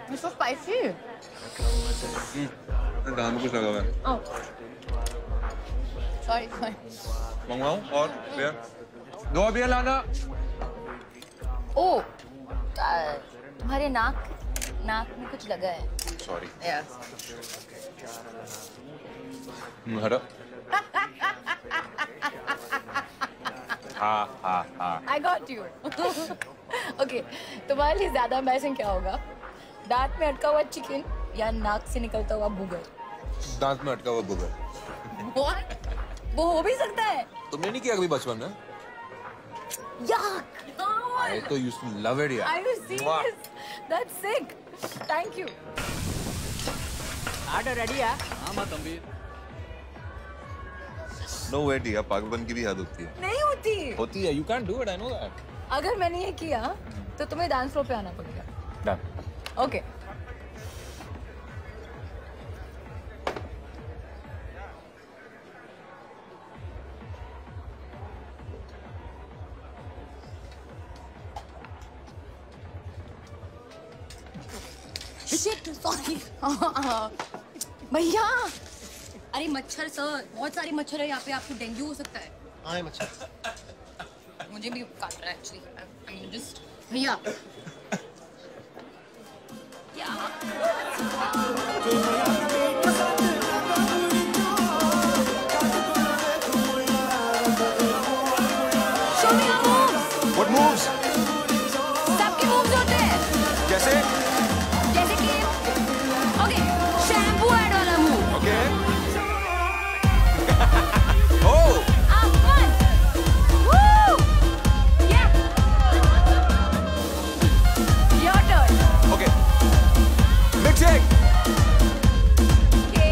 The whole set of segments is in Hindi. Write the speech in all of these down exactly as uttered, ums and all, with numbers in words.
It's so spicy. हम्म, दाल में कुछ लगा हुआ है। Oh. Sorry, sorry. मंगवाऊं और बियर? दो बियर लाना। Oh, तुम्हारे नाक नाक में कुछ लगा है। Sorry. Yeah. हटा। हाँ हाँ हाँ। I got you. Okay, तुम्हारे लिए ज्यादा embarrassing क्या होगा? दांत में अटका हुआ चिकन या नाक से निकलता हुआ बुगर? दांत में अटका हुआ बुगर। What? वो हो भी सकता है। तुमने नहीं किया कभी बचपन में? Yuck! I तो used to love it यार। Are you serious? That's sick. Thank you. Order ready है? हाँ माँ तंबी। No way टिया, पागलपन की भी हद होती है। नहीं होती। होती है, you can't do it, I know that. अगर मैंने ये किया, तो तुम्हें डांस फ्लोर पे आना पड़ेगा। Done. Okay. Shit, sorry. भैया, अरे मच्छर सर, बहुत सारे मच्छर है यहाँ पे, आपको डेंगू हो सकता है। हाँ मच्छर। मुझे भी काट रहा है एक्चुअली। जस्ट भैया। Show me your moves. What moves? सबके moves होते हैं। जैसे? जैसे कि, okay, shampoo ad वाला move. Okay. Oh. Up one. Woo. Yeah. Your turn. Okay. Mixing. Okay.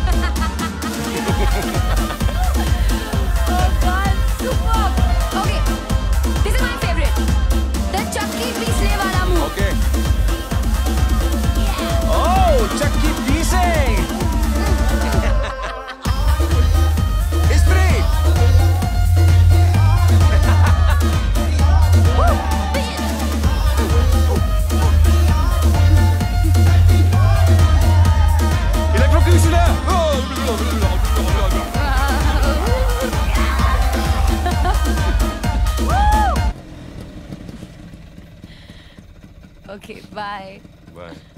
Oh God, superb. Okay, this is my favorite. The Chucky Beasley वाला move. Okay. Yeah. Oh, Chucky Beasley. History. Electrocutioner. Okay, bye. Bye.